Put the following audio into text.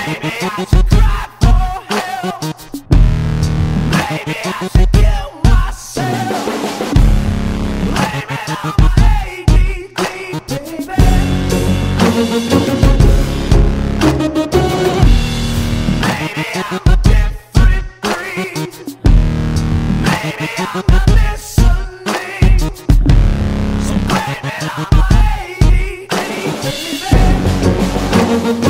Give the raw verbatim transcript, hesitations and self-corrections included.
Maybe I should cry for help. Maybe I should kill myself. Blame it on my A D D, baby. Maybe I'm a different breed. Maybe I'm not listening. So blame it on my A D D, baby.